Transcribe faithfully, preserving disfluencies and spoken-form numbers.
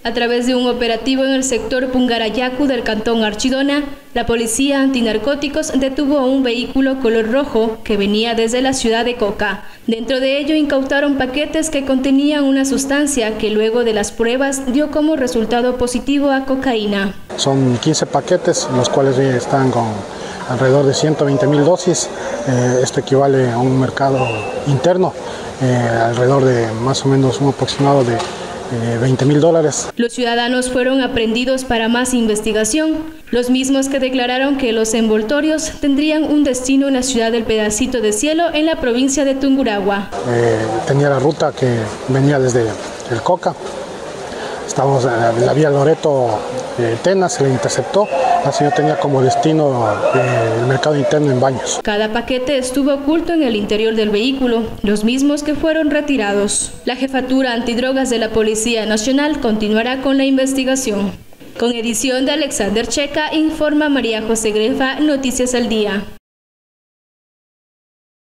A través de un operativo en el sector Pungarayacu del cantón Archidona, la policía antinarcóticos detuvo a un vehículo color rojo que venía desde la ciudad de Coca. Dentro de ello incautaron paquetes que contenían una sustancia que luego de las pruebas dio como resultado positivo a cocaína. Son quince paquetes, los cuales están con alrededor de ciento veinte mil dosis. Eh, esto equivale a un mercado interno, eh, alrededor de más o menos un aproximado de veinte mil dólares. Los ciudadanos fueron aprehendidos para más investigación, los mismos que declararon que los envoltorios tendrían un destino en la ciudad del Pedacito de Cielo, en la provincia de Tungurahua. Eh, tenía la ruta que venía desde el Coca, estábamos en la vía Loreto eh, Tena, se le interceptó. La señora tenía como destino eh, el mercado interno en Baños. Cada paquete estuvo oculto en el interior del vehículo, los mismos que fueron retirados. La Jefatura Antidrogas de la Policía Nacional continuará con la investigación. Con edición de Alexander Checa, informa María José Grefa, Noticias al Día.